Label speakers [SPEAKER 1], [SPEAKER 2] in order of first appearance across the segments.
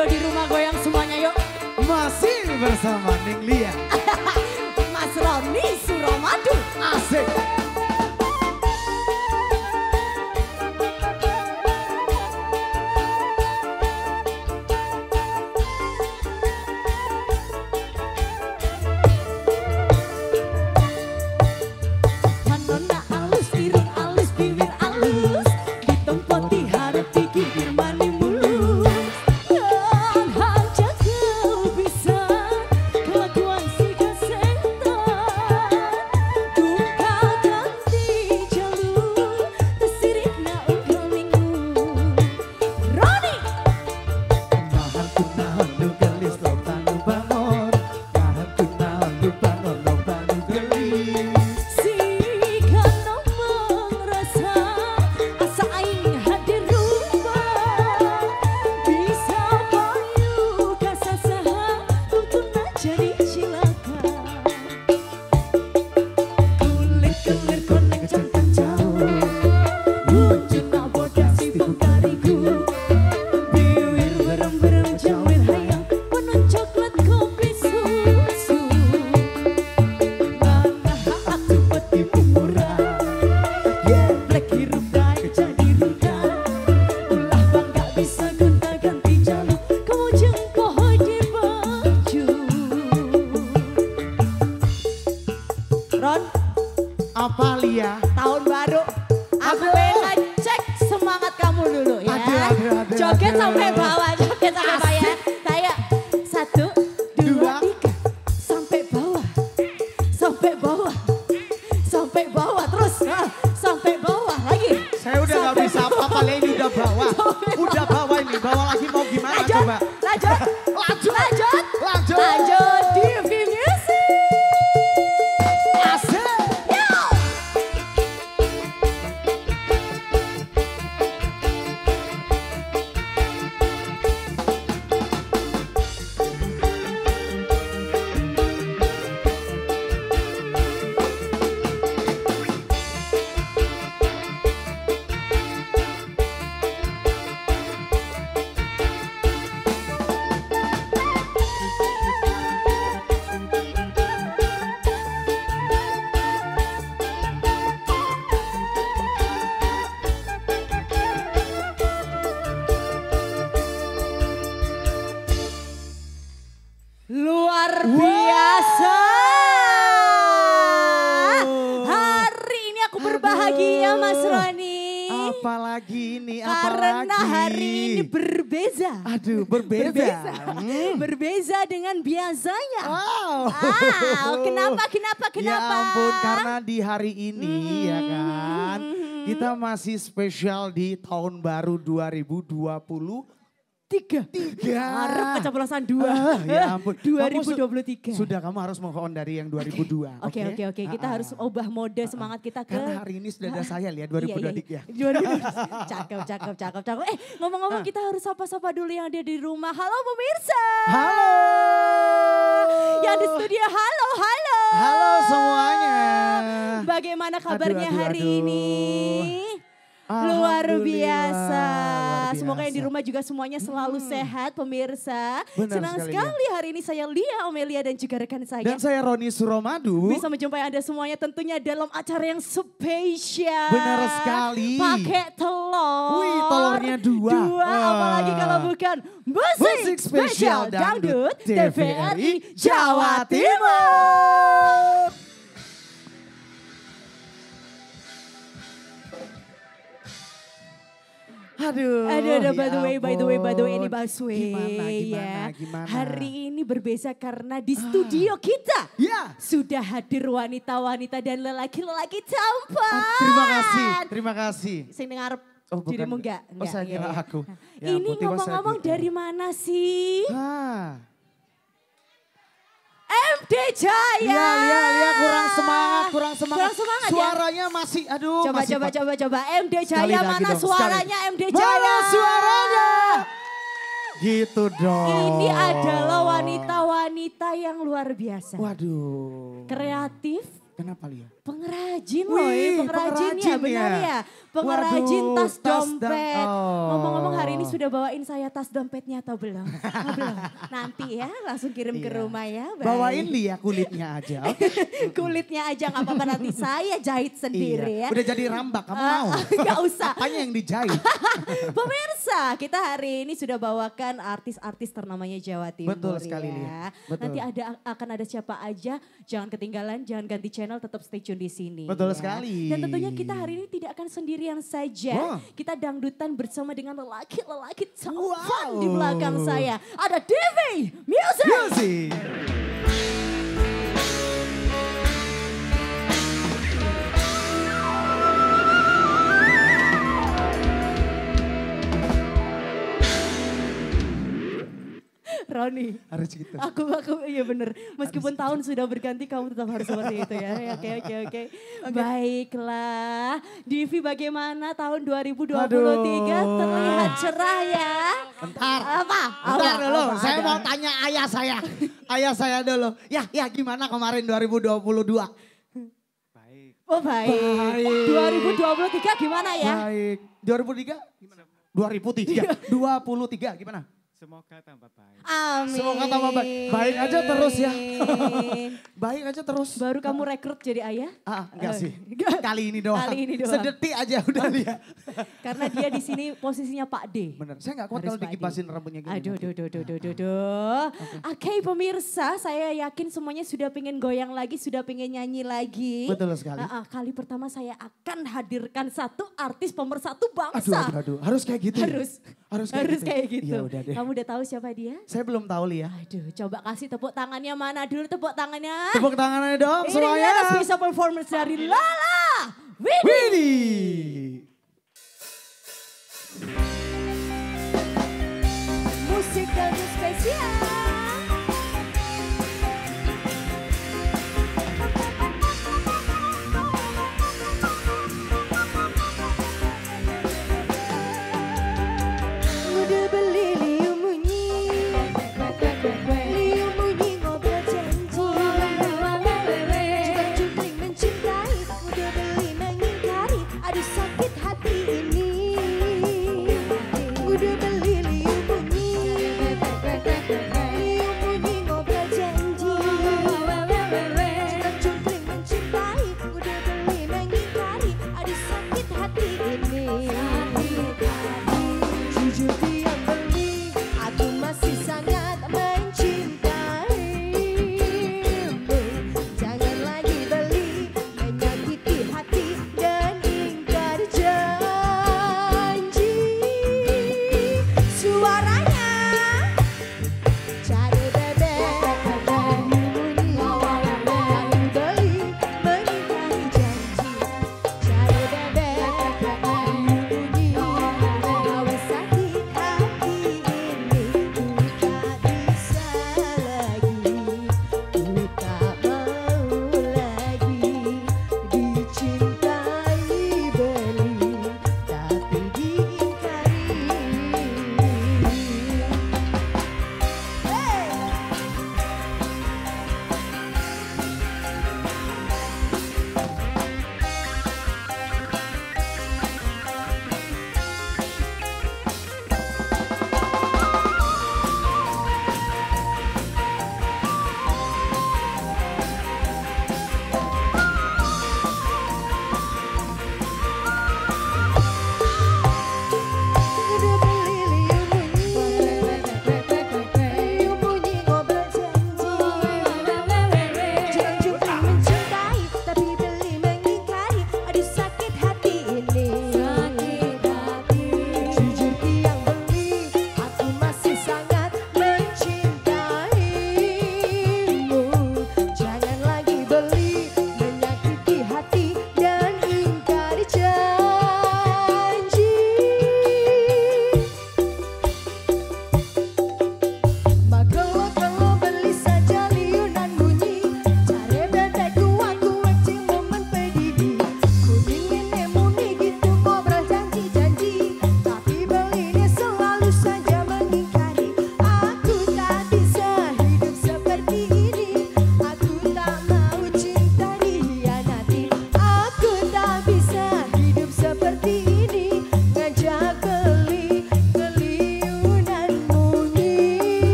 [SPEAKER 1] Ayo di rumah goyang semuanya yuk.
[SPEAKER 2] Masih bersama Ning Lia.
[SPEAKER 1] Mas Roni Suramadu.
[SPEAKER 2] Asik.
[SPEAKER 1] Ron,
[SPEAKER 2] apa Lia?
[SPEAKER 1] tahun baru. Aku pengen cek semangat kamu dulu ya.
[SPEAKER 2] Aduh.
[SPEAKER 1] Joget sampai bawah, joget sampai bawah ya. Saya 1, 2, 3, sampai bawah, sampai bawah, sampai bawah terus, sampai bawah lagi.
[SPEAKER 2] Saya udah gak bisa apa-apa, ini udah bawa. Udah bawa ini, bawa lagi mau gimana
[SPEAKER 1] lanjut,
[SPEAKER 2] coba?
[SPEAKER 1] Lanjut,
[SPEAKER 2] Lanjut.
[SPEAKER 1] lanjut,
[SPEAKER 2] Lanjut.
[SPEAKER 1] lanjut di Music. Luar biasa. Hari ini aku berbahagia Mas Roni.
[SPEAKER 2] Apalagi ini,
[SPEAKER 1] Karena hari ini berbeza.
[SPEAKER 2] Aduh, berbeza.
[SPEAKER 1] Berbeza dengan biasanya.
[SPEAKER 2] Wow.
[SPEAKER 1] Kenapa?
[SPEAKER 2] Ya ampun, karena di hari ini ya kan, kita masih spesial di tahun baru 2023.
[SPEAKER 1] Harap keceplosan 2.
[SPEAKER 2] Ya ampun.
[SPEAKER 1] 2023.
[SPEAKER 2] Sudah kamu harus move on dari yang 2002.
[SPEAKER 1] Oke. Kita harus ubah mode semangat kita ke.
[SPEAKER 2] Karena hari ini sudah ada saya lihat 2023.
[SPEAKER 1] Cakep. Ngomong-ngomong kita harus sapa-sapa dulu yang ada di rumah. Halo pemirsa.
[SPEAKER 2] Halo.
[SPEAKER 1] Yang di studio halo.
[SPEAKER 2] Halo semuanya.
[SPEAKER 1] Bagaimana kabarnya hari ini? Luar
[SPEAKER 2] Alhamdulillah,
[SPEAKER 1] biasa.
[SPEAKER 2] luar
[SPEAKER 1] Semoga yang di
[SPEAKER 2] biasa.
[SPEAKER 1] rumah juga semuanya selalu sehat pemirsa.
[SPEAKER 2] Benar
[SPEAKER 1] Senang
[SPEAKER 2] sekali,
[SPEAKER 1] sekali hari ini saya Lia Omelia dan juga rekan saya.
[SPEAKER 2] Dan saya Roni Suramadu.
[SPEAKER 1] Bisa menjumpai Anda semuanya tentunya dalam acara yang spesial.
[SPEAKER 2] Benar sekali.
[SPEAKER 1] Pakai telur.
[SPEAKER 2] Wih, telurnya 2.
[SPEAKER 1] Apalagi kalau bukan musik spesial dangdut TVRI Jawa Timur.
[SPEAKER 2] Aduh,
[SPEAKER 1] by the way ini Baswe
[SPEAKER 2] Gimana?
[SPEAKER 1] Hari ini berbeza karena di studio kita sudah hadir wanita-wanita dan lelaki-lelaki tampan.
[SPEAKER 2] Terima kasih.
[SPEAKER 1] Sing ngarep
[SPEAKER 2] bukan.
[SPEAKER 1] dirimu enggak?
[SPEAKER 2] Oh, saya kira aku. Ya
[SPEAKER 1] Ini
[SPEAKER 2] ampun, tiba
[SPEAKER 1] ngomong-ngomong
[SPEAKER 2] saya
[SPEAKER 1] dari mana sih? MD Jaya.
[SPEAKER 2] Iya, kurang semangat.
[SPEAKER 1] Kurang semangat ya?
[SPEAKER 2] Suaranya masih, aduh.
[SPEAKER 1] Coba. MD
[SPEAKER 2] Sekali
[SPEAKER 1] Jaya
[SPEAKER 2] lagi
[SPEAKER 1] mana
[SPEAKER 2] dong,
[SPEAKER 1] suaranya
[SPEAKER 2] sekali.
[SPEAKER 1] MD Jaya?
[SPEAKER 2] Mana suaranya? Gitu dong.
[SPEAKER 1] Ini adalah wanita-wanita yang luar biasa.
[SPEAKER 2] Waduh.
[SPEAKER 1] Kreatif.
[SPEAKER 2] Kenapa Lia?
[SPEAKER 1] Pengrajin
[SPEAKER 2] Wih,
[SPEAKER 1] pengrajin ya benar ya. Pengrajin
[SPEAKER 2] Waduh,
[SPEAKER 1] tas
[SPEAKER 2] tas
[SPEAKER 1] dompet.
[SPEAKER 2] dan-
[SPEAKER 1] Ngomong-ngomong hari ini ini sudah bawain saya tas dompetnya atau belum? Oh, belum. Nanti ya langsung kirim ke rumah ya. Baik.
[SPEAKER 2] Bawain Lia kulitnya aja.
[SPEAKER 1] Kulitnya aja gak apa-apa, nanti saya jahit sendiri ya.
[SPEAKER 2] Udah jadi rambak, kamu mau?
[SPEAKER 1] Gak usah.
[SPEAKER 2] Apanya yang dijahit?
[SPEAKER 1] Pemirsa, kita hari ini sudah bawakan artis-artis ternamanya Jawa Timur.
[SPEAKER 2] Betul sekali
[SPEAKER 1] ya.
[SPEAKER 2] Lia. Betul.
[SPEAKER 1] Nanti akan ada siapa aja, jangan ketinggalan, jangan ganti channel, tetap stay tune di sini.
[SPEAKER 2] Betul
[SPEAKER 1] ya.
[SPEAKER 2] sekali.
[SPEAKER 1] Dan tentunya kita hari ini tidak akan sendirian saja.
[SPEAKER 2] Wow.
[SPEAKER 1] Kita dangdutan bersama dengan lelaki-lelaki tampan di belakang saya. Ada Devi Music. Roni.
[SPEAKER 2] Harus gitu.
[SPEAKER 1] Aku iya bener. Meskipun tahun sudah berganti kamu tetap harus seperti itu ya. Oke. Baiklah. Divi bagaimana tahun 2023 terlihat cerah ya?
[SPEAKER 2] Bentar.
[SPEAKER 1] Apa
[SPEAKER 2] Dulu. Saya mau tanya ayah saya. Ayah saya dulu. Ya gimana kemarin 2022?
[SPEAKER 3] Baik.
[SPEAKER 1] Oh baik. 2023 gimana ya?
[SPEAKER 2] Baik. 2003? Gimana? 2023 gimana?
[SPEAKER 3] Semoga tambah baik.
[SPEAKER 1] Amin.
[SPEAKER 2] Semoga tambah baik. Baik aja terus ya. Baik aja terus.
[SPEAKER 1] Baru kamu rekrut jadi ayah?
[SPEAKER 2] Enggak sih. Kali ini doang. Sedetik aja udah dia.
[SPEAKER 1] Karena dia di sini posisinya Pak D.
[SPEAKER 2] Bener. Saya gak kuat
[SPEAKER 1] Harus
[SPEAKER 2] kalau
[SPEAKER 1] Pak D.
[SPEAKER 2] dikipasin rambutnya gini.
[SPEAKER 1] Aduh. Oke pemirsa, saya yakin semuanya sudah pengen goyang lagi, sudah pengen nyanyi lagi.
[SPEAKER 2] Betul sekali.
[SPEAKER 1] Kali pertama saya akan hadirkan satu artis pemersatu bangsa.
[SPEAKER 2] Aduh. Harus kayak gitu.
[SPEAKER 1] Harus kayak gitu.
[SPEAKER 2] Ya udah deh.
[SPEAKER 1] Kamu udah tahu siapa dia?
[SPEAKER 2] Saya belum tahu Lia.
[SPEAKER 1] Aduh, coba kasih tepuk tangannya, mana dulu tepuk tangannya.
[SPEAKER 2] Tepuk tangannya dong
[SPEAKER 1] Ini
[SPEAKER 2] semuanya.
[SPEAKER 1] dia special performance dari Lala Winnie.
[SPEAKER 2] Winnie.
[SPEAKER 1] Musik dan spesial. Udah beli liu munyi, liu munyi ngobrol janji, juga mencintai. Udah beli mengingkari, aduh sakit hati ini. Udah beli liu munyi, ngobrol janji, juga mencintai. Udah beli mengingkari, aduh sakit hati ini. Jujur dia beli, aku masih sangat mencintaimu. Jangan lagi beli, menyakiti hati dan ingkar janji.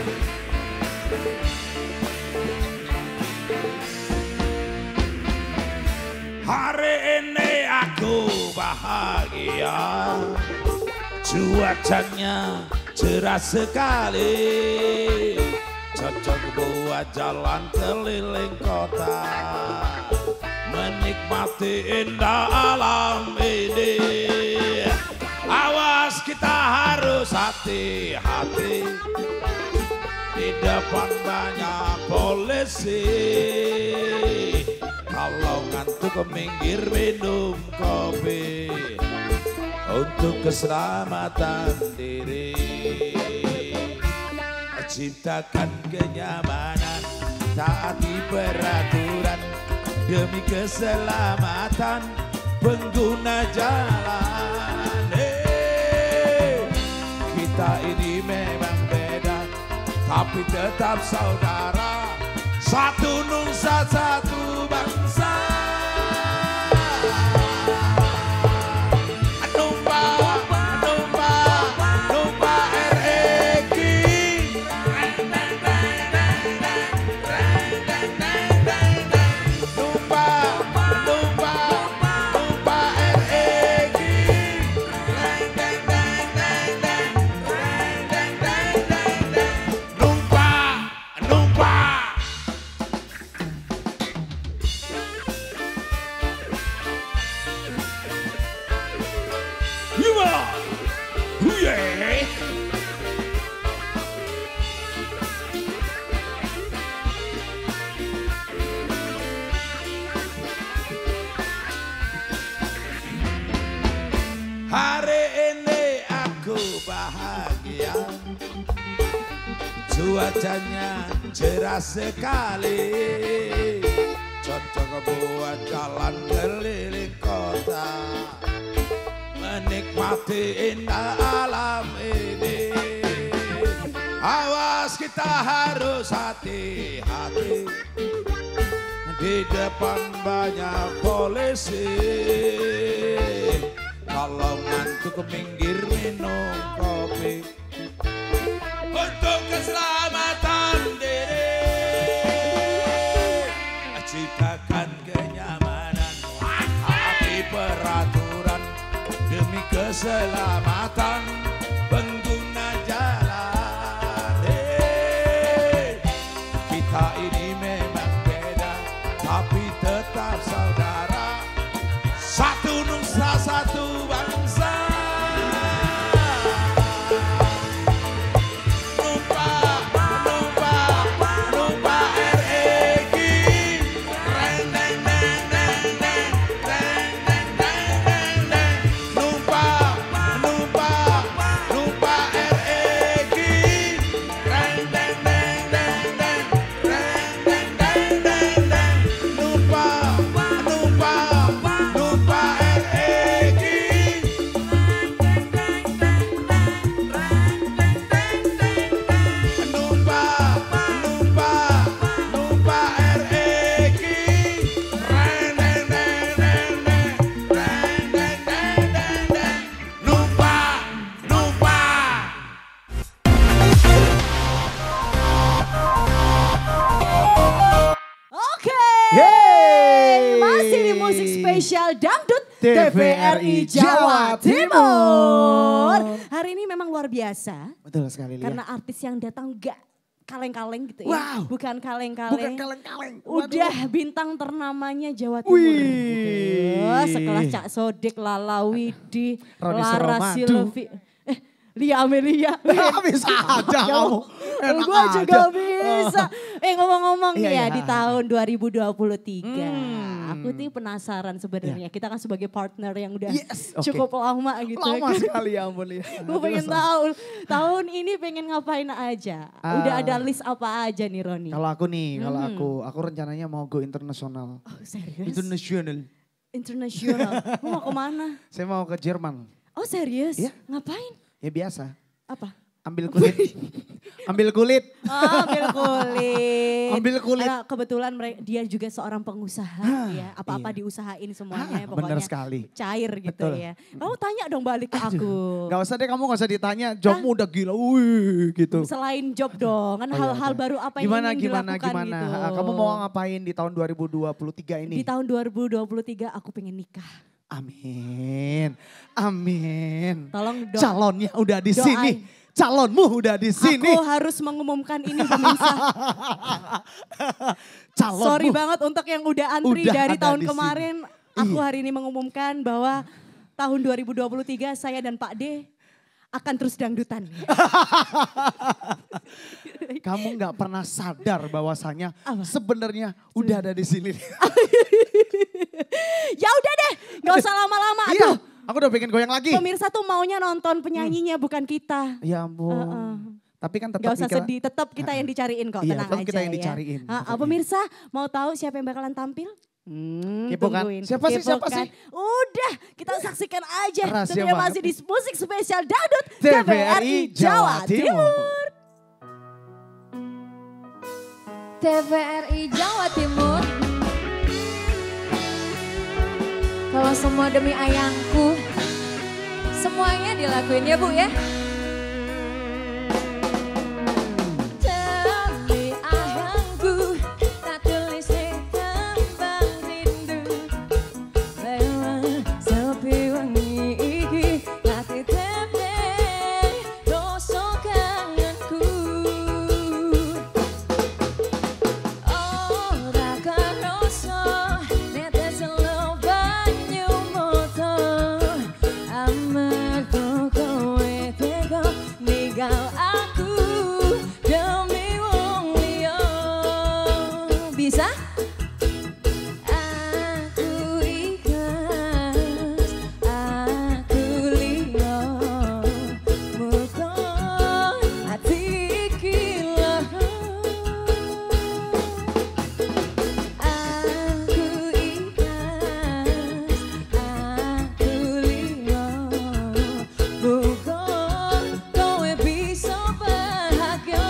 [SPEAKER 4] Hari ini aku bahagia, cuacanya cerah sekali, cocok buat jalan keliling kota, menikmati indah alam ini. Awas kita harus hati-hati, di depan banyak polisi. Kalau ngantuk minggir minum kopi untuk keselamatan diri. Ciptakan kenyamanan, taati peraturan demi keselamatan pengguna jalan. Kita ini memang beda, tapi tetap saudara. Satu nusa, satu bangsa. Numpa REG. Numpa REG. Numpa. Yeah. Hari ini aku bahagia, cuacanya cerah sekali, cocok buat jalan keliling kota, menikmati indah alam ini. Awas kita harus hati-hati, di depan banyak polisi. Kalau ngantuk minggir minum kopi untuk keselamatan diri. Ciptakan kenyamanan, taati peraturan demi keselamatan pengguna jalan. Kita ini memang beda, tapi tetap saudara. Satu nusa, satu bangsa. Numpa REG. Numpa REG.
[SPEAKER 1] spesial dangdut
[SPEAKER 2] TVRI Jawa Timur.
[SPEAKER 1] Hari ini memang luar biasa.
[SPEAKER 2] Betul sekali, Lia.
[SPEAKER 1] Karena artis yang datang gak kaleng-kaleng gitu ya.
[SPEAKER 2] Wow.
[SPEAKER 1] Bukan kaleng-kaleng.
[SPEAKER 2] Bukan kaleng-kaleng.
[SPEAKER 1] Udah bintang ternamanya Jawa Timur. Gitu. Sekelas Cak Sodik, Lala Widi,
[SPEAKER 2] Roni
[SPEAKER 1] Lara
[SPEAKER 2] Suromadu.
[SPEAKER 1] Silvi. Lia Amelia.
[SPEAKER 2] Bisa aja kamu. Enak
[SPEAKER 1] Gue juga
[SPEAKER 2] aja.
[SPEAKER 1] bisa. Ngomong-ngomong
[SPEAKER 2] Iya,
[SPEAKER 1] ya
[SPEAKER 2] iya.
[SPEAKER 1] di tahun 2023. Aku tuh penasaran sebenarnya. Kita kan sebagai partner yang udah
[SPEAKER 2] Yes, oke.
[SPEAKER 1] cukup lama gitu.
[SPEAKER 2] Lama sekali ya ampun, Lia.
[SPEAKER 1] Gue pengen tahu tahun ini pengen ngapain aja. Udah ada list apa aja nih Roni?
[SPEAKER 2] Kalau aku nih, aku rencananya mau go internasional.
[SPEAKER 1] Oh serius?
[SPEAKER 2] Internasional.
[SPEAKER 1] Internasional. Lu mau kemana?
[SPEAKER 2] Saya mau ke Jerman.
[SPEAKER 1] Oh serius?
[SPEAKER 2] Iya.
[SPEAKER 1] Ngapain?
[SPEAKER 2] Ya biasa.
[SPEAKER 1] Apa?
[SPEAKER 2] Ambil kuliah. Ambil kulit.
[SPEAKER 1] Oh, ambil kulit.
[SPEAKER 2] Ambil kulit.
[SPEAKER 1] Karena kebetulan dia juga seorang pengusaha ya. Apa-apa
[SPEAKER 2] iya.
[SPEAKER 1] diusahain semuanya pokoknya.
[SPEAKER 2] Bener sekali.
[SPEAKER 1] Cair gitu
[SPEAKER 2] Betul.
[SPEAKER 1] ya. Kamu tanya dong balik ke aku.
[SPEAKER 2] Gak usah deh, kamu gak usah ditanya. Jobmu udah gila, wih gitu.
[SPEAKER 1] Selain job dong, kan
[SPEAKER 2] Oh, iya,
[SPEAKER 1] hal-hal
[SPEAKER 2] iya.
[SPEAKER 1] baru apa yang ingin dilakukan gitu.
[SPEAKER 2] Kamu mau ngapain di tahun 2023 ini?
[SPEAKER 1] Di tahun 2023 aku pengen nikah.
[SPEAKER 2] Amin. Amin.
[SPEAKER 1] Tolong
[SPEAKER 2] Calonnya udah di
[SPEAKER 1] doain.
[SPEAKER 2] sini. Calonmu udah di sini.
[SPEAKER 1] Aku harus mengumumkan ini pemirsa.
[SPEAKER 2] Calonmu.
[SPEAKER 1] Sorry banget untuk yang udah antri
[SPEAKER 2] Udah
[SPEAKER 1] dari
[SPEAKER 2] ada
[SPEAKER 1] tahun
[SPEAKER 2] di
[SPEAKER 1] kemarin.
[SPEAKER 2] sini.
[SPEAKER 1] Aku
[SPEAKER 2] Iya.
[SPEAKER 1] hari ini mengumumkan bahwa tahun 2023 saya dan Pak D akan terus dangdutan.
[SPEAKER 2] Kamu nggak pernah sadar bahwasanya
[SPEAKER 1] Apa?
[SPEAKER 2] sebenarnya udah ada di sini.
[SPEAKER 1] Ya udah deh, gak usah lama-lama.
[SPEAKER 2] Iya,
[SPEAKER 1] Aduh,
[SPEAKER 2] aku udah pengen goyang lagi.
[SPEAKER 1] pemirsa tuh maunya nonton penyanyinya bukan kita.
[SPEAKER 2] Ya ampun.
[SPEAKER 1] Heeh.
[SPEAKER 2] Tapi kan tetap
[SPEAKER 1] Gak usah
[SPEAKER 2] Mika-
[SPEAKER 1] sedih, tetap kita yang dicariin kok,
[SPEAKER 2] Iya,
[SPEAKER 1] tenang
[SPEAKER 2] tetap
[SPEAKER 1] aja
[SPEAKER 2] kita yang
[SPEAKER 1] ya.
[SPEAKER 2] dicariin, pokoknya.
[SPEAKER 1] Pemirsa mau tahu siapa yang bakalan tampil?
[SPEAKER 2] Kepo kan?
[SPEAKER 1] Tungguin.
[SPEAKER 2] Siapa sih,
[SPEAKER 1] Kepo
[SPEAKER 2] siapa
[SPEAKER 1] kan?
[SPEAKER 2] sih?
[SPEAKER 1] Udah, kita saksikan aja.
[SPEAKER 2] Rahasia
[SPEAKER 1] Tentunya
[SPEAKER 2] banget.
[SPEAKER 1] masih di musik spesial Dangdut
[SPEAKER 2] TVRI Jawa Timur.
[SPEAKER 5] TVRI Jawa Timur. Kalau semua demi ayangku, semuanya dilakuin ya Bu ya. Demi ayangku, tak tulis di tembang rindu. Lewat sepi wangi iki, hati tempe, rasa kangenku. Ora karoso, netes lo banyu moto. Amarga kowe tega ninggal aku demi wong liya. Bisa? Aku ikhlas, aku liya. Muga hati iki lara. Aku ikhlas, aku liya. Muga kowe bisa bahagia.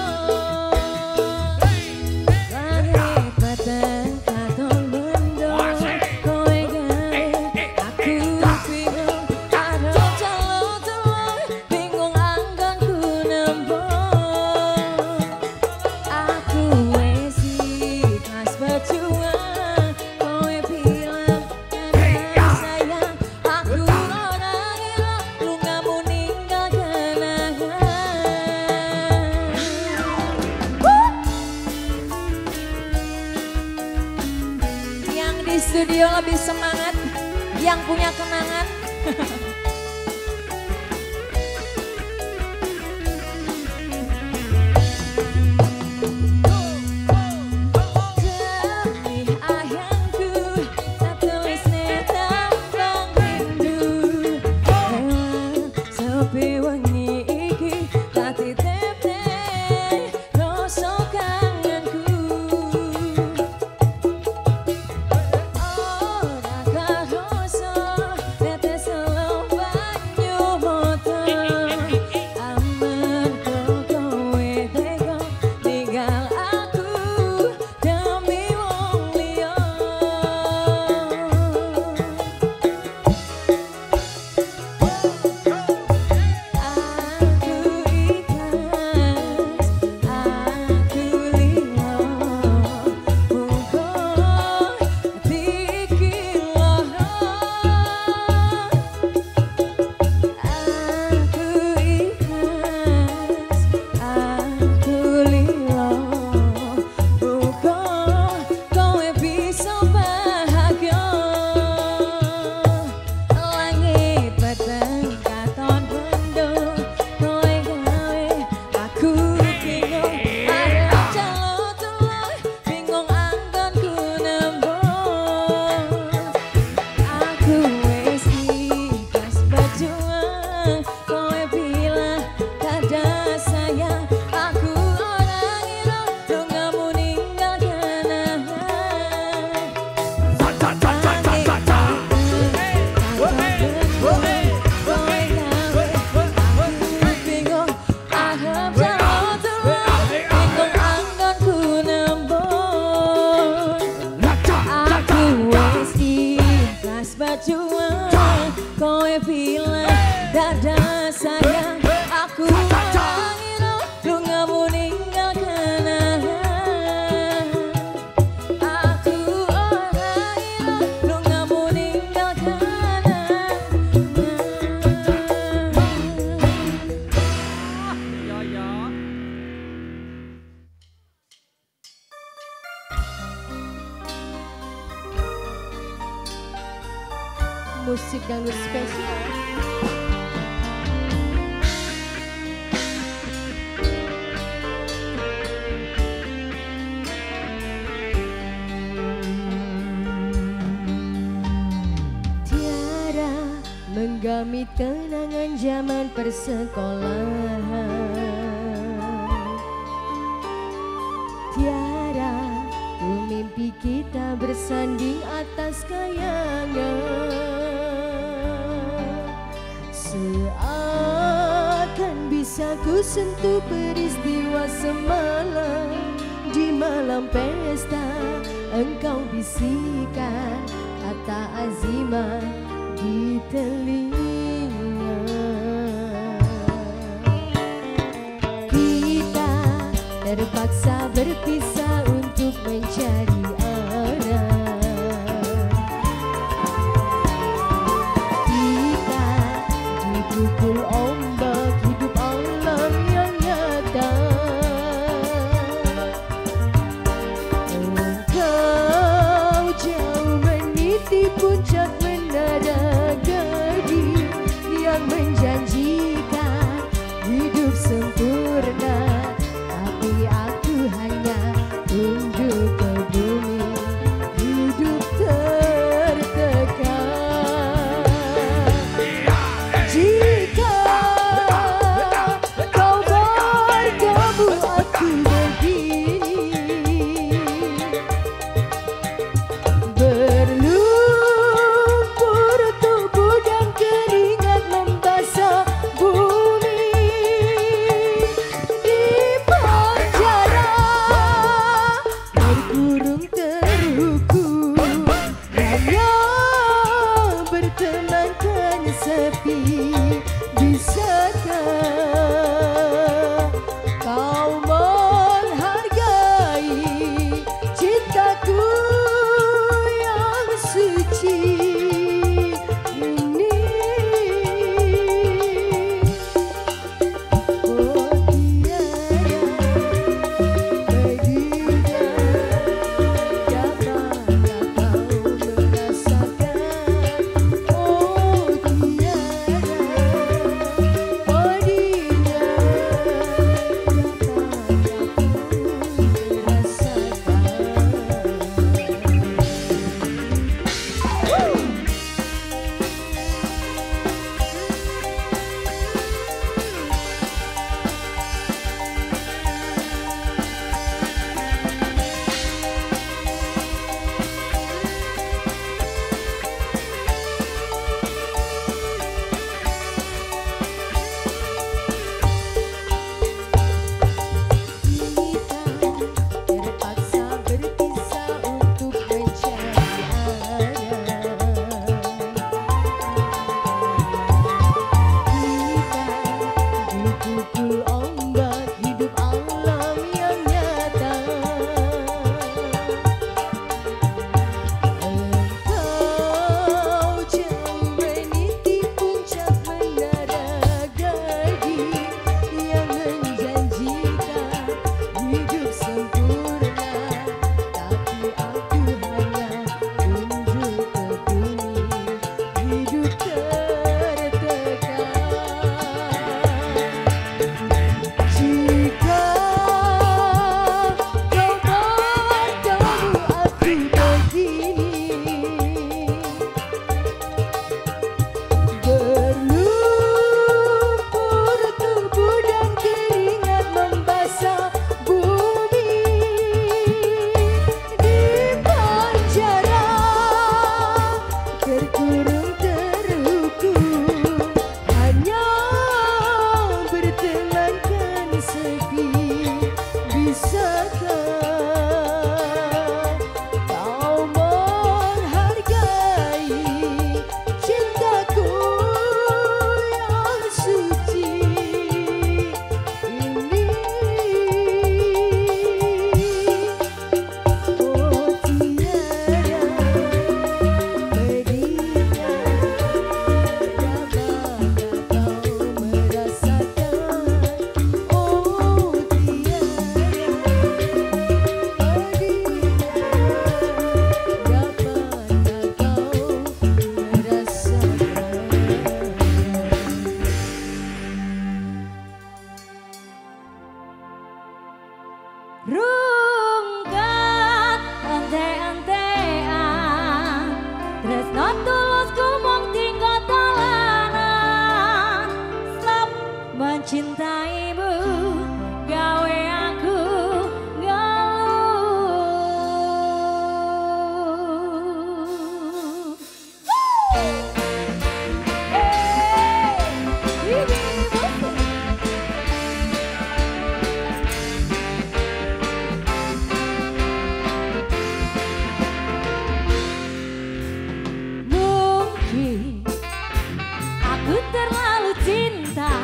[SPEAKER 5] Langit batang katon mendung, kowe gawe aku bingung. Ada calon telur, bingung anggonku nembung. Aku wis ikhlas berjuang, kowe bilang kan sayang. Aku ora ngira lungamu ninggal kenangan. Yang di studio lebih semangat, yang punya kenangan. Demi ayangku, tak tulis tembang rindu. Lewat sepi wangi iki, hati tempe, rasa kangenku. Ora karoso, netes lo musik dangdut spesial. Tiara menggami kenangan zaman persekolahan. Tiara mimpi kita bersanding atas kayangan. Seakan bisa ku sentuh peristiwa semalam. Di malam pesta engkau bisikan kata azimah di telinga. Kita terpaksa berpisah untuk mencari arah. Kita dipukul ombak hidup alam yang nyata. Engkau jauh meniti puncak menara Gading yang menjanjikan hidup sempurna. Tapi aku hanya tunduk ke bumi, hidup tertekan. Jika kau bergabung aku begini, berlumpur tubuh dan keringat membasah bumi. Di penjara berkurung terhukum, hanya bertemankan sepi. Bisakah kau menghargai cintaku yang suci ini? Oh tiada bedanya, dapatkah kau merasakan? Oh tiada bedanya, rungkat ente-entean tresno tulus kumong tinggal dolanan stop mencintaimu gawe aku ngeluh. Mungkin aku terlalu cinta,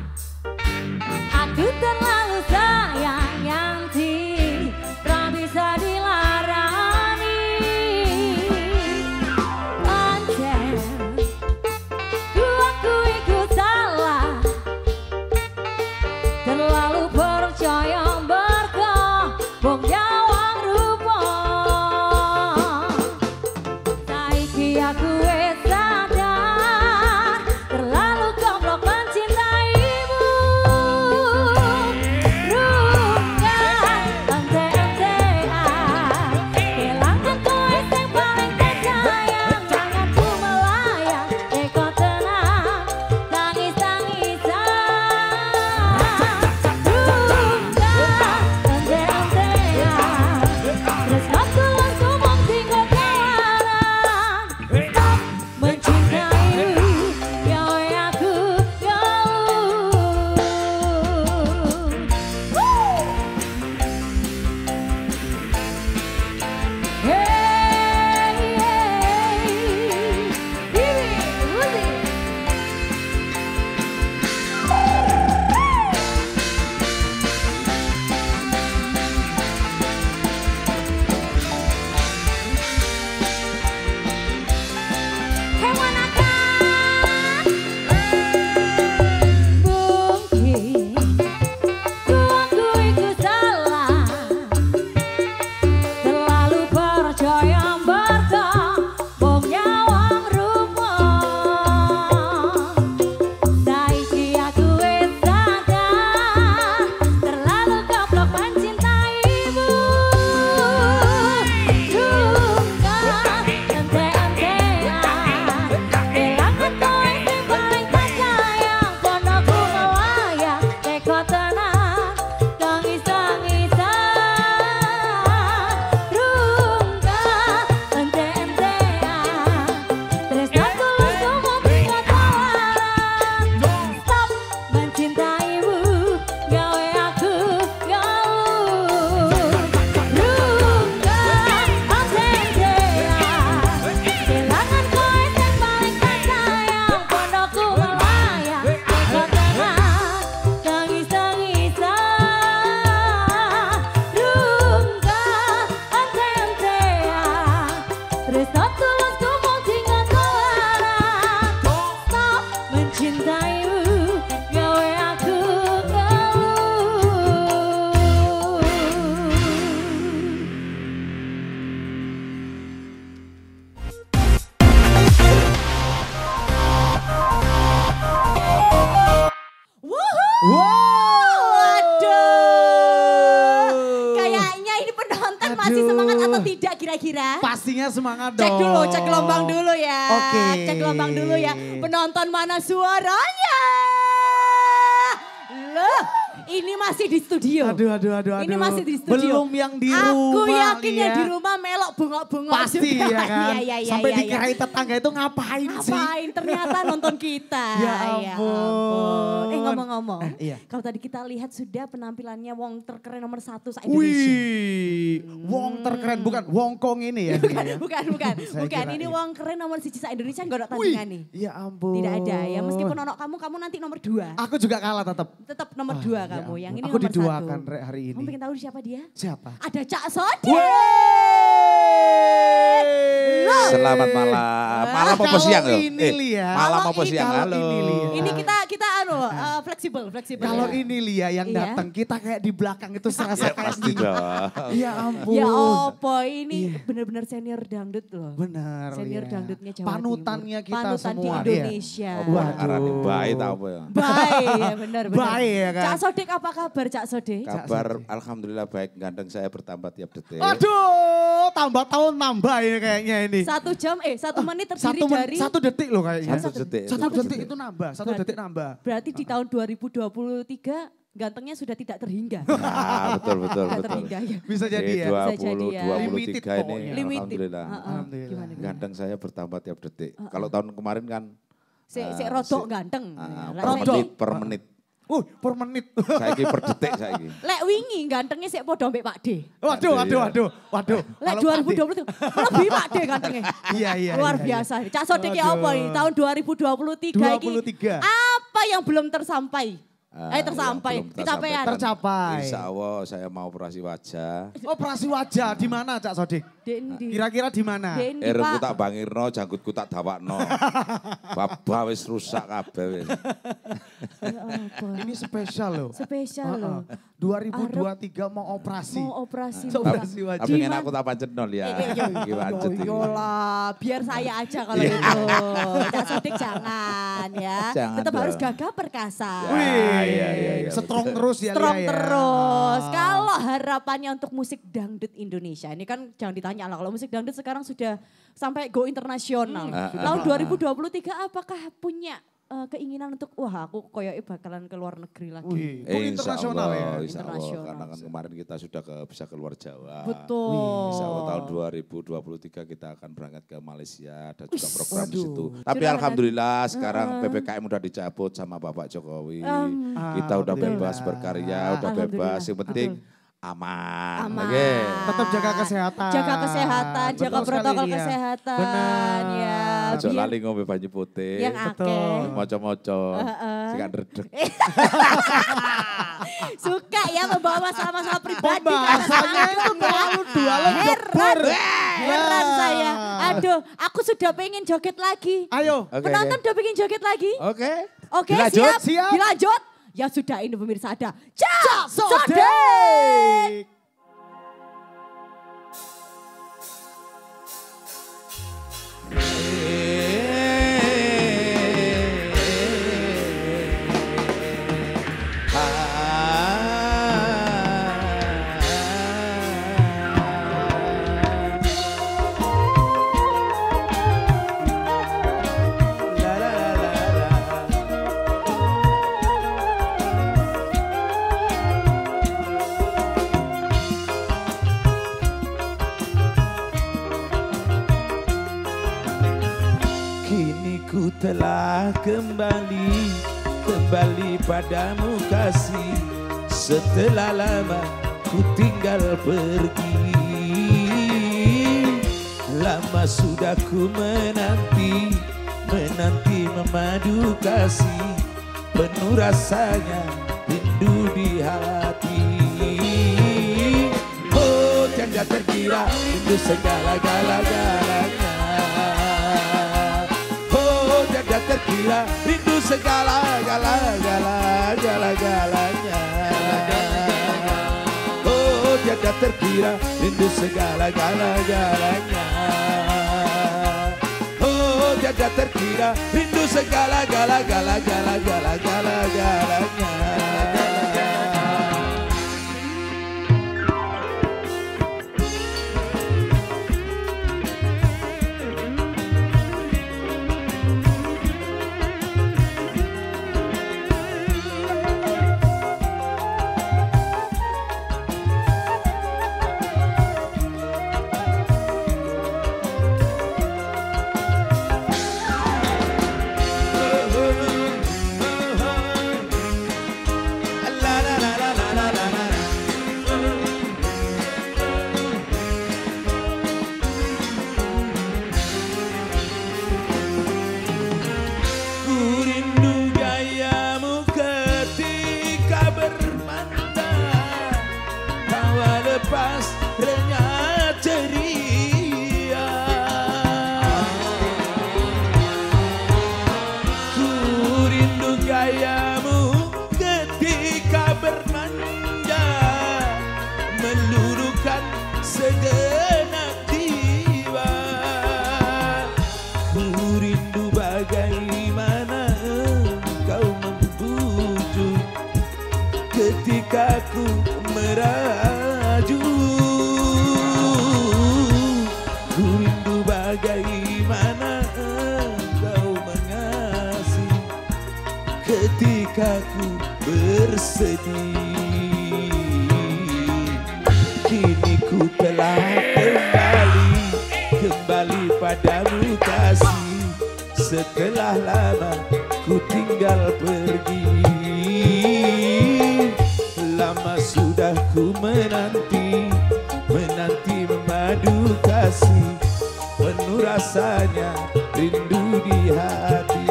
[SPEAKER 5] aku terlalu sayang yang tidak bisa dilarani. Pancen ku akui ku salah, terlalu percaya berkobong jawang rupa. Saiki aku wis sadar, terlalu goblok mencintaimu. Rungkat ente-entean, kelangan kowe sing paling tak sayang. Jangan ku melayang, teko tenang, tangis-tangisan. Rungkat ente-entean, tresno tulus kumong tinggal dolanan. Stop mencintaimu, gawe aku ngeluh. Hey, Bibi, Uzi. Hewan akan mungkin ku akui ku salah, terlalu percaya berkobong nyawang rupa. Saiki aku wis sadar, terlalu goblok mencintaimu. Rungkat ente-entean, kelangan kowe sing paling tak sayang. Kono ku melayang, teko tenang, tangis-tangisan. Rungkat ente-entean, tresno tulus kumong tinggal dolanan. Stop mencintaimu, gawe aku ngeluh. Rungkat ente-entean, kelangan kowe sing paling tak sayang. Kono ku melayang, teko tenang, tangis-tangisan. Rungkat ente-entean, tresno tulus kumong tinggal dolanan. Stop mencintaimu, gawe aku
[SPEAKER 1] Wuhu.
[SPEAKER 2] Wow.
[SPEAKER 1] Waduh. Kayaknya ini penonton masih
[SPEAKER 2] Aduh.
[SPEAKER 1] semangat atau tidak kira-kira?
[SPEAKER 2] Pastinya semangat dong.
[SPEAKER 1] Cek dulu, cek gelombang dulu ya.
[SPEAKER 2] Oke.
[SPEAKER 1] Cek gelombang dulu ya. Penonton mana suaranya? Loh, ini masih di studio.
[SPEAKER 2] Aduh.
[SPEAKER 1] Ini masih di studio.
[SPEAKER 2] Belum yang di rumah.
[SPEAKER 1] Aku yakin
[SPEAKER 2] ya.
[SPEAKER 1] yang di rumah melok bengok-bengok
[SPEAKER 2] Pasti
[SPEAKER 1] juga.
[SPEAKER 2] ya kan.
[SPEAKER 1] Iya.
[SPEAKER 2] Sampai dikirain tetangga itu ngapain sih?
[SPEAKER 1] Ngapain? Ternyata nonton kita.
[SPEAKER 2] Ya ampun.
[SPEAKER 1] Ngomong-ngomong.
[SPEAKER 2] Iya.
[SPEAKER 1] Kalau tadi kita lihat sudah penampilannya Wong terkeren nomor 1 se-Indonesia.
[SPEAKER 2] Wih, Wong terkeren bukan Wong Kong ini ya.
[SPEAKER 1] Bukan.
[SPEAKER 2] Saya
[SPEAKER 1] Bukan.
[SPEAKER 2] kira
[SPEAKER 1] Ini
[SPEAKER 2] iya.
[SPEAKER 1] Wong keren nomor 1 se-Indonesia nggak ada
[SPEAKER 2] Wih,
[SPEAKER 1] tandingan nih.
[SPEAKER 2] ya ampun.
[SPEAKER 1] Tidak ada ya. Meskipun onok kamu nanti nomor 2.
[SPEAKER 2] Aku juga kalah tetap.
[SPEAKER 1] Tetap nomor 2
[SPEAKER 2] Ya
[SPEAKER 1] kamu. Yang
[SPEAKER 2] ampun.
[SPEAKER 1] ini
[SPEAKER 2] Aku
[SPEAKER 1] nomor 1.
[SPEAKER 2] diduakan hari ini.
[SPEAKER 1] Kamu pengen tahu siapa dia?
[SPEAKER 2] Siapa?
[SPEAKER 1] Ada Cak Sode.
[SPEAKER 2] Loh.
[SPEAKER 4] Selamat malam. Malam apa
[SPEAKER 2] Kalau
[SPEAKER 4] siang loh?
[SPEAKER 2] ini lihat.
[SPEAKER 4] Malam
[SPEAKER 1] Kalau
[SPEAKER 4] apa
[SPEAKER 1] ini-
[SPEAKER 4] siang?
[SPEAKER 2] kalau
[SPEAKER 4] Halo.
[SPEAKER 2] ini lihat.
[SPEAKER 1] Ini kita fleksibel.
[SPEAKER 2] Kalau
[SPEAKER 1] ya.
[SPEAKER 2] ini Lia yang
[SPEAKER 1] Iya.
[SPEAKER 2] datang, kita kayak di belakang itu serasa
[SPEAKER 4] Ya
[SPEAKER 2] kayak
[SPEAKER 4] pasti
[SPEAKER 2] di...
[SPEAKER 4] dong.
[SPEAKER 2] Ya ampun.
[SPEAKER 1] Ya apa ini benar-benar senior dangdut loh.
[SPEAKER 2] Benar
[SPEAKER 1] Senior
[SPEAKER 2] Lia.
[SPEAKER 1] dangdutnya Jawa
[SPEAKER 2] Panutannya
[SPEAKER 1] Timur.
[SPEAKER 2] kita
[SPEAKER 1] Panutan
[SPEAKER 2] semua.
[SPEAKER 1] di
[SPEAKER 2] Iya.
[SPEAKER 1] Indonesia.
[SPEAKER 2] Waduh.
[SPEAKER 4] Arane baik tau apa ya.
[SPEAKER 1] Baik, ya benar.
[SPEAKER 2] Baik ya kan.
[SPEAKER 1] Cak Sodik apa kabar Cak Sodik?
[SPEAKER 4] Kabar alhamdulillah baik, ganteng saya bertambah tiap detik.
[SPEAKER 2] Aduh, tambah tahun nambah ini kayaknya ini.
[SPEAKER 1] 1 menit terdiri dari...
[SPEAKER 2] 1 detik loh kayaknya.
[SPEAKER 4] Satu detik.
[SPEAKER 2] 1 detik itu nambah, 1 detik nambah.
[SPEAKER 1] Berarti di tahun 2023 gantengnya sudah tidak terhingga.
[SPEAKER 4] Nah, betul.
[SPEAKER 1] Tidak terhingga ya.
[SPEAKER 2] Bisa jadi ya.
[SPEAKER 1] Bisa jadi ya.
[SPEAKER 4] 2023
[SPEAKER 2] Limited
[SPEAKER 4] ini
[SPEAKER 2] pokoknya.
[SPEAKER 1] Limited.
[SPEAKER 4] alhamdulillah.
[SPEAKER 2] Alhamdulillah.
[SPEAKER 1] Gimana?
[SPEAKER 4] Ganteng saya bertambah tiap detik. Kalau tahun kemarin kan
[SPEAKER 1] Sik rodok ganteng.
[SPEAKER 4] per menit.
[SPEAKER 2] Per menit.
[SPEAKER 4] Saiki per detik saiki.
[SPEAKER 1] Lek wingi gantengnya sik podo mbek Pak D.
[SPEAKER 2] Waduh.
[SPEAKER 1] Lek
[SPEAKER 2] Kalau
[SPEAKER 1] 2023 lebih Pak D gantengnya.
[SPEAKER 2] Iya.
[SPEAKER 1] Luar biasa. Cak Sodik ya apa ini? Tahun 2023 ini
[SPEAKER 2] 23.
[SPEAKER 1] apa yang belum tersampai? Tersampai.
[SPEAKER 4] Belum
[SPEAKER 1] Kecapean.
[SPEAKER 2] Tercapai.
[SPEAKER 4] Insya Allah saya mau operasi wajah.
[SPEAKER 2] Operasi wajah di mana Cak Sodik?
[SPEAKER 1] Dendi.
[SPEAKER 2] Kira-kira di mana?
[SPEAKER 1] Dendi
[SPEAKER 4] Irungku
[SPEAKER 1] Pak.
[SPEAKER 4] tak bangirno, janggutku tak dawakno. Babah wis rusak kabeh wis.
[SPEAKER 2] Ini spesial loh.
[SPEAKER 1] Spesial loh.
[SPEAKER 2] 2023 mau operasi.
[SPEAKER 1] Mau operasi.
[SPEAKER 2] Operasi wajah.
[SPEAKER 4] Tapi pengen aku tak pancetno ya. Iki pancet iki.
[SPEAKER 1] Yolah, biar saya aja kalau
[SPEAKER 4] Iya.
[SPEAKER 1] gitu. Cak Sodik jangan ya.
[SPEAKER 4] Jangan
[SPEAKER 1] Tetap
[SPEAKER 4] dong.
[SPEAKER 1] harus gagah perkasa.
[SPEAKER 4] Iya.
[SPEAKER 2] Strong terus ya
[SPEAKER 1] Strong
[SPEAKER 2] Lia ya.
[SPEAKER 1] terus. Kalau harapannya untuk musik dangdut Indonesia, ini kan jangan ditanya lah. Kalau musik dangdut sekarang sudah sampai go internasional. Tahun 2023 apakah punya keinginan untuk wah aku koyoknya bakalan ke luar negeri lagi.
[SPEAKER 2] Wih, itu internasional ya.
[SPEAKER 4] Insya Allah,
[SPEAKER 1] Internasional.
[SPEAKER 4] karena kan kemarin kita sudah bisa keluar Jawa.
[SPEAKER 1] Betul.
[SPEAKER 4] Insya Allah tahun 2023 kita akan berangkat ke Malaysia, ada juga program di
[SPEAKER 2] waduh.
[SPEAKER 4] situ. Tapi
[SPEAKER 1] Sudah
[SPEAKER 4] alhamdulillah sekarang PPKM udah dicabut sama Bapak Jokowi. Kita udah bebas berkarya, udah bebas. Yang penting aman.
[SPEAKER 1] Aman.
[SPEAKER 4] Oke.
[SPEAKER 2] Tetap jaga kesehatan.
[SPEAKER 1] Jaga kesehatan, jaga
[SPEAKER 2] Betul sekali,
[SPEAKER 1] protokol
[SPEAKER 2] Lia.
[SPEAKER 1] kesehatan.
[SPEAKER 2] Benar.
[SPEAKER 1] Ya,
[SPEAKER 4] Aja
[SPEAKER 1] biar
[SPEAKER 4] lali ngombe banyu putih.
[SPEAKER 1] yang akeh.
[SPEAKER 2] Betul.
[SPEAKER 4] Moco-moco. Sing gak ndredeg.
[SPEAKER 1] Suka ya membawa masalah-masalah pribadi.
[SPEAKER 2] Pembahasannya itu terlalu dalam
[SPEAKER 1] Heran,
[SPEAKER 2] jebur.
[SPEAKER 1] heran saya. Aduh, aku sudah pengen joget lagi.
[SPEAKER 2] Ayo.
[SPEAKER 4] Oke,
[SPEAKER 1] Penonton udah pengen joget lagi?
[SPEAKER 4] Oke.
[SPEAKER 1] Oke,
[SPEAKER 4] Dilanjut?
[SPEAKER 1] siap. Dilanjut. Ya sudah, ini pemirsa ada Cak
[SPEAKER 2] Sodik.
[SPEAKER 1] Sodik.
[SPEAKER 4] Kini ku telah kembali padamu kasih. Setelah lama ku tinggal pergi. Lama sudah ku menanti memadu kasih. Penuh rasanya rindu di hati. Oh tiada terkira rindu segala-galanya. Tiada terkira rindu segala-galanya. Oh tiada terkira rindu segala-galanya. Oh tiada terkira rindu segala-galanya. Lepas renyah ceria. Ku rindu gayamu meluluhkan segenap jiwa. Ku rindu bagaimana engkau membujuk ketika ku merajuk. Ku rindu bagaimana engkau mengasihi ketika ku bersedih. Kini ku telah kembali padamu kasih. Setelah lama ku tinggal pergi. Lama sudah ku menanti memadu kasih. Penuh rasanya rindu di hati.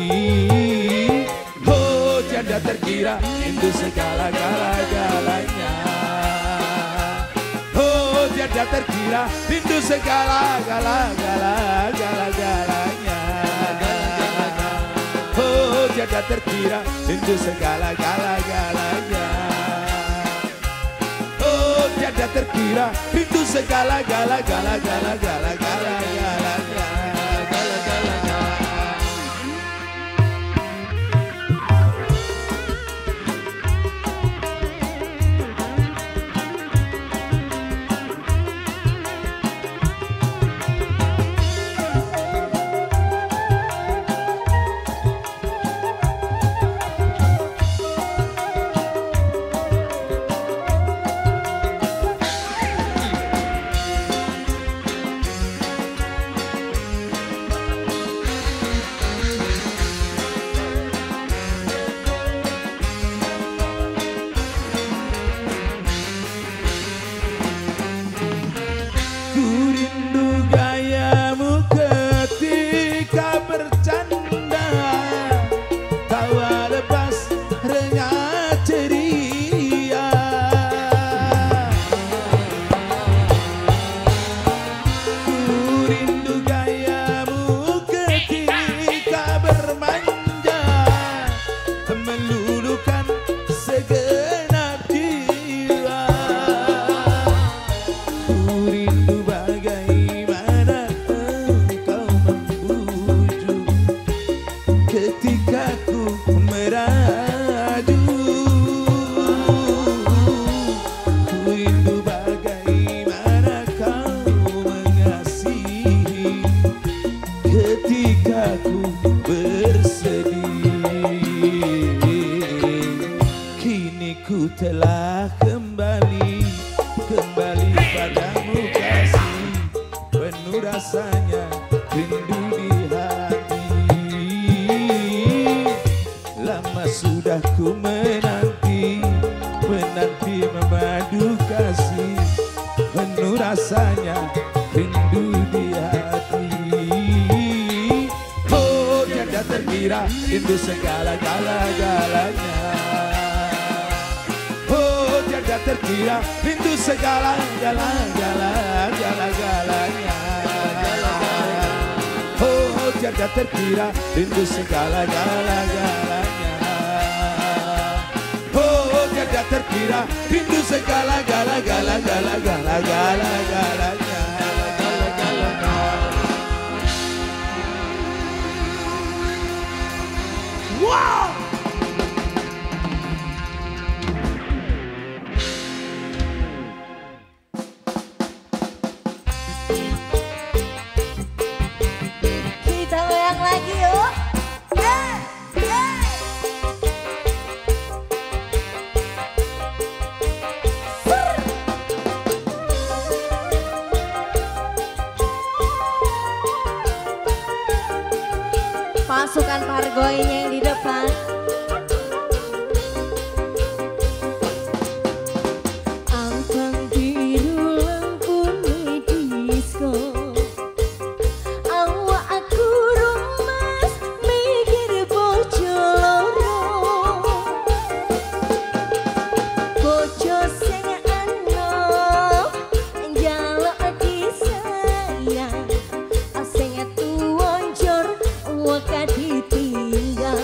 [SPEAKER 4] Oh tiada terkira rindu segala-galanya. Oh tiada terkira rindu segala-galanya. Oh tiada terkira rindu segala-galanya. Oh tiada terkira rindu segala-galanya. Telah kembali padamu kasih. Penuh rasanya rindu di hati. Lama sudah ku menanti memadu kasih. Penuh rasanya rindu di hati. Oh tiada terkira rindu segala-galanya. Tiada terkira rindu segala-galanya. Oh tiada terkira rindu segala-galanya. Oh tiada terkira rindu segala-galanya. Wow.
[SPEAKER 5] Pasukan Pargoynya yang di depan. Ampang biru lampu disco. Awak aku rumas mikir bojo loro. Bojo sing anom njaluk disayang. Sing tuwonjor waka ditinggal.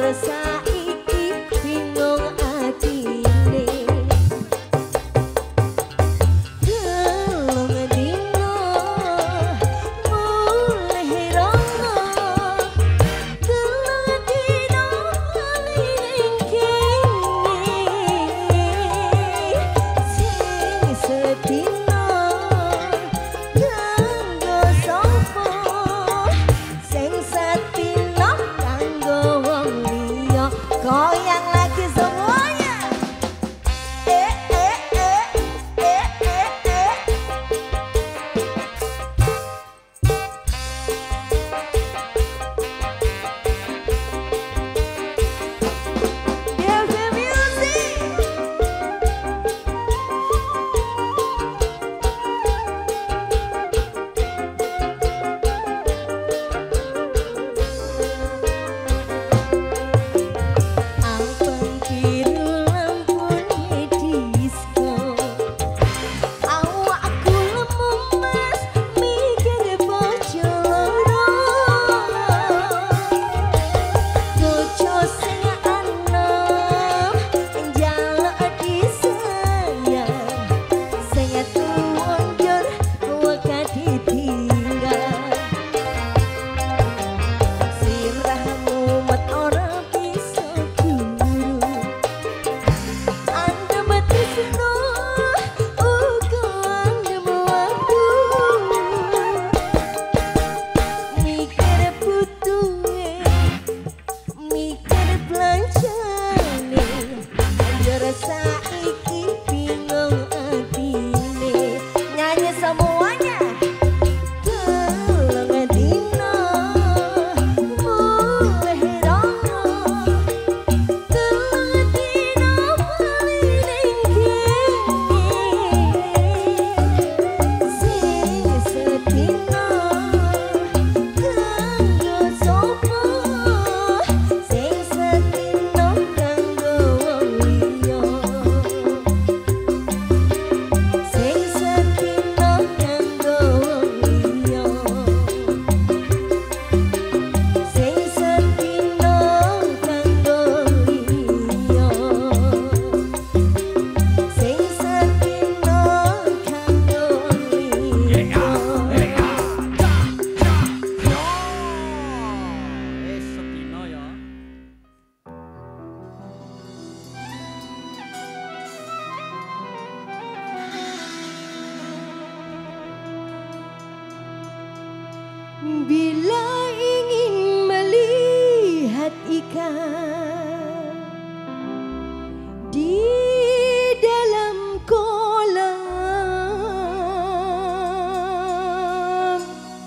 [SPEAKER 5] Bila ingin melihat ikan di dalam kolam,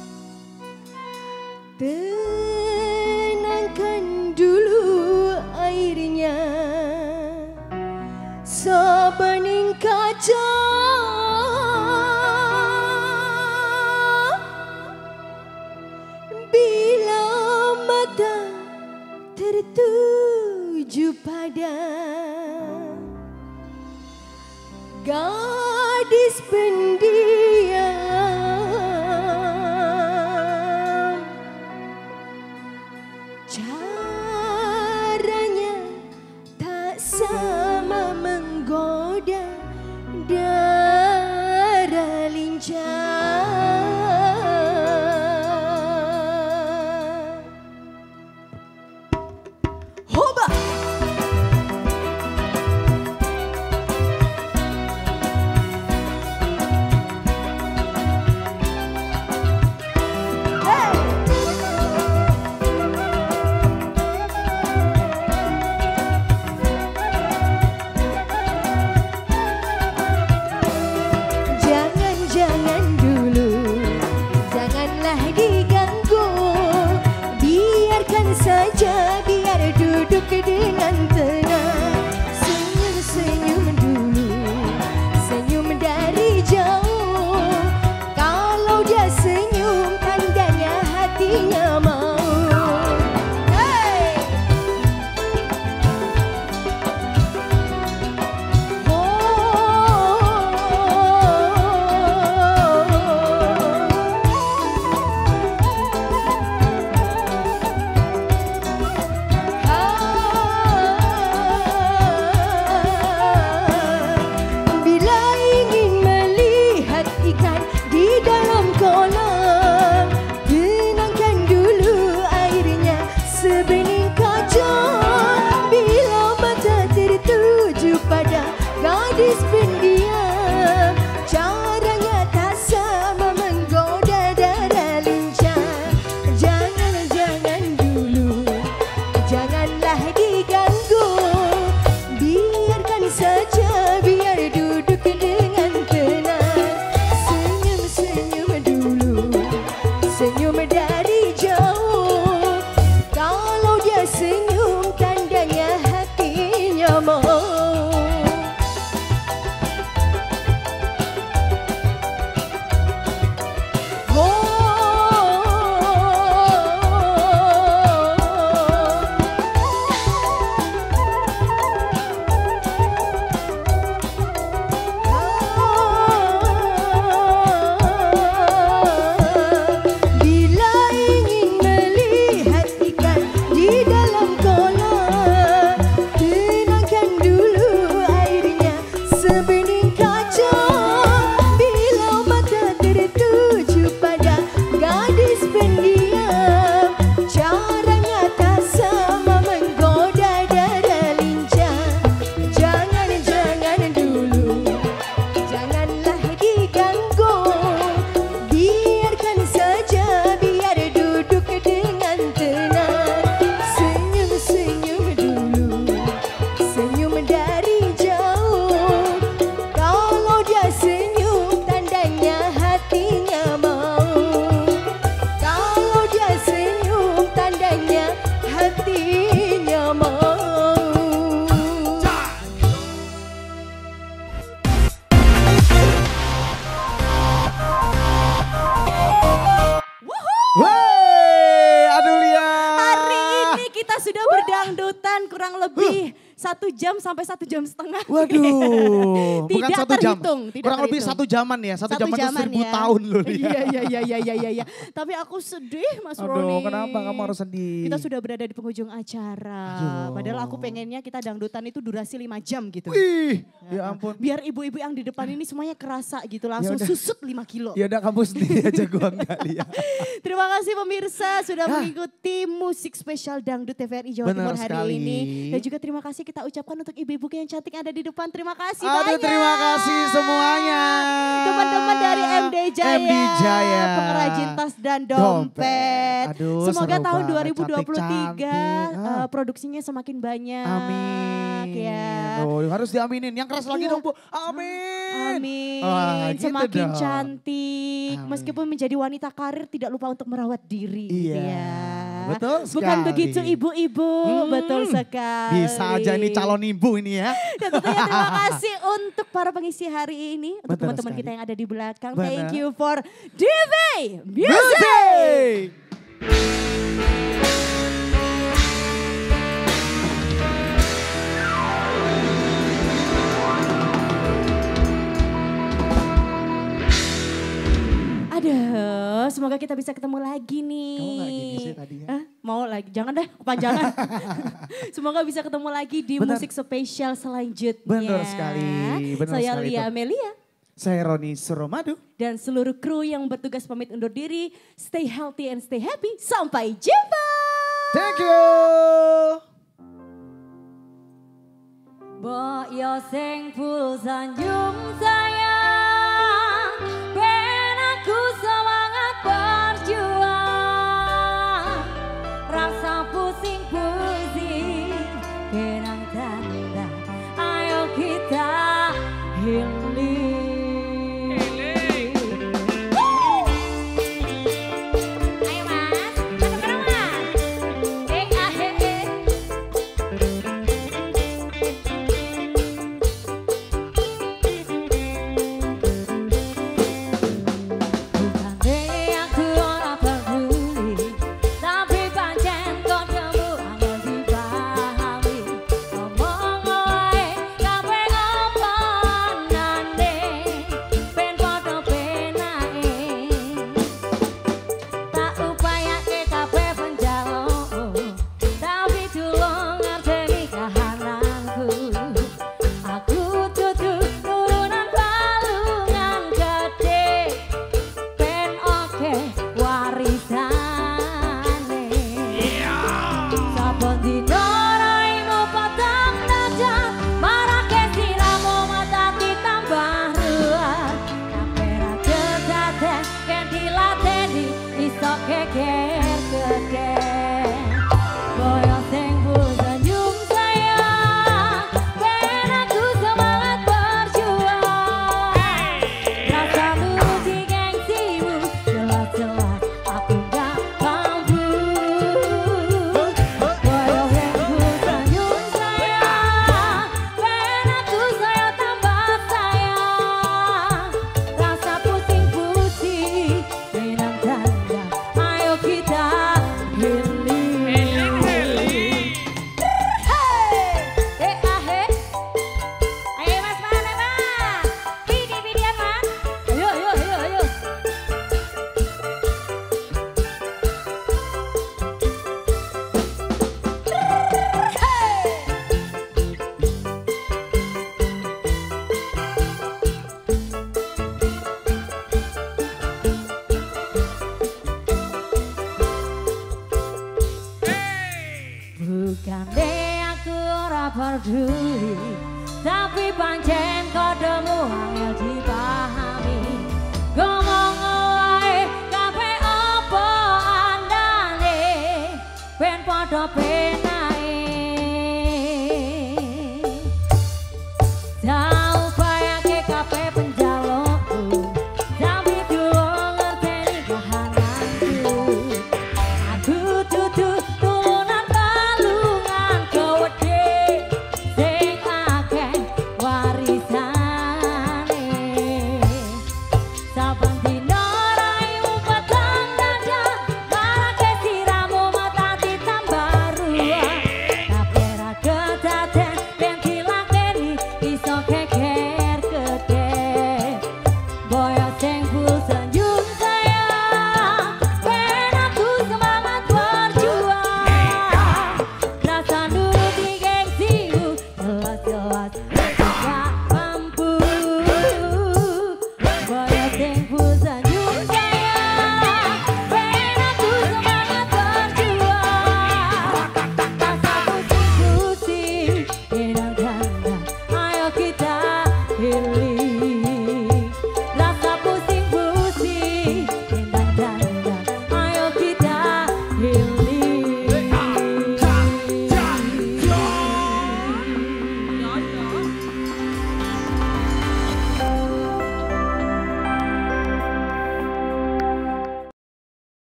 [SPEAKER 5] tenangkan dulu airnya sebening kaca. Bila mata tertuju pada gadis pendiam, caranya tak sama menggoda darah lincah.
[SPEAKER 1] sudah berdangdutan kurang lebih 1 jam sampai 1 jam setengah.
[SPEAKER 2] Waduh, bukan
[SPEAKER 1] Tidak
[SPEAKER 2] 1 jam.
[SPEAKER 1] terhitung, tidak
[SPEAKER 2] Kurang lebih
[SPEAKER 1] terhitung.
[SPEAKER 2] 1 jaman ya, 1 jaman itu 1000
[SPEAKER 1] ya.
[SPEAKER 2] tahun loh Lia.
[SPEAKER 1] Iya. Tapi aku sedih Mas Roni.
[SPEAKER 2] Aduh, kenapa kamu harus sedih?
[SPEAKER 1] Kita sudah berada di penghujung acara.
[SPEAKER 2] Aduh.
[SPEAKER 1] Padahal aku pengennya kita dangdutan itu durasi 5 jam gitu.
[SPEAKER 2] Wih, ya ampun.
[SPEAKER 1] Biar ibu-ibu yang di depan ini semuanya kerasa gitu. Langsung
[SPEAKER 2] Ya udah.
[SPEAKER 1] susut 5 kilo.
[SPEAKER 2] Ya udah kamu sendiri aja gua enggak Lia.
[SPEAKER 1] Terima kasih pemirsa sudah mengikuti musik spesial Dangdut TVRI Jawa
[SPEAKER 2] Benar
[SPEAKER 1] Timur hari
[SPEAKER 2] sekali.
[SPEAKER 1] ini. Dan juga terima kasih kita ucapkan untuk ibu-ibu yang cantik yang ada di depan. Terima kasih
[SPEAKER 2] Aduh,
[SPEAKER 1] banyak.
[SPEAKER 2] terima kasih semuanya.
[SPEAKER 1] Teman-teman dari MD Jaya,
[SPEAKER 2] MD Jaya.
[SPEAKER 1] pengrajin tas dan dompet.
[SPEAKER 2] Aduh,
[SPEAKER 1] Semoga
[SPEAKER 2] seru
[SPEAKER 1] tahun
[SPEAKER 2] banget,
[SPEAKER 1] 2023
[SPEAKER 2] cantik-cantik.
[SPEAKER 1] produksinya semakin banyak.
[SPEAKER 2] Amin.
[SPEAKER 1] Ya.
[SPEAKER 2] Oh, harus diaminin. Yang keras lagi dong Bu. Amin.
[SPEAKER 1] Amin.
[SPEAKER 2] Wah, gitu
[SPEAKER 1] Semakin
[SPEAKER 2] dong.
[SPEAKER 1] cantik.
[SPEAKER 2] Amin.
[SPEAKER 1] Meskipun menjadi wanita karir tidak lupa untuk merawat diri.
[SPEAKER 2] Iya,
[SPEAKER 1] Ya.
[SPEAKER 2] betul
[SPEAKER 1] Bukan
[SPEAKER 2] sekali.
[SPEAKER 1] begitu ibu-ibu. Betul sekali.
[SPEAKER 2] Bisa aja ini calon ibu ini ya.
[SPEAKER 1] Dan tentunya terima kasih untuk para pengisi hari ini. Untuk
[SPEAKER 2] Betul
[SPEAKER 1] teman-teman
[SPEAKER 2] sekali.
[SPEAKER 1] kita yang ada di belakang.
[SPEAKER 2] Benar.
[SPEAKER 1] Thank you for DV Music.
[SPEAKER 2] Music.
[SPEAKER 1] Aduh, semoga kita bisa ketemu lagi nih.
[SPEAKER 2] Kamu nggak gini sih tadi ya?
[SPEAKER 1] Mau lagi, jangan deh kepanjangan. Semoga bisa ketemu lagi di
[SPEAKER 2] Benar.
[SPEAKER 1] musik spesial selanjutnya.
[SPEAKER 2] Benar sekali, benar
[SPEAKER 1] Saya
[SPEAKER 2] sekali
[SPEAKER 1] Lia
[SPEAKER 2] itu.
[SPEAKER 1] Amelia.
[SPEAKER 2] Saya Roni Suromadu.
[SPEAKER 1] Dan seluruh kru yang bertugas pamit undur diri. Stay healthy and stay happy. Sampai jumpa.
[SPEAKER 2] Thank you.
[SPEAKER 5] Mbok yo sing full sanjung sayang, ben aku semangat berjuang, rasa pusing-pusing kenang tanda, ayo kita healing. Ayo mas, bareng mas. peduli, tapi pancen kodemu angel dipahami. Ngomong wae kabeh apa andane, ben padha penak.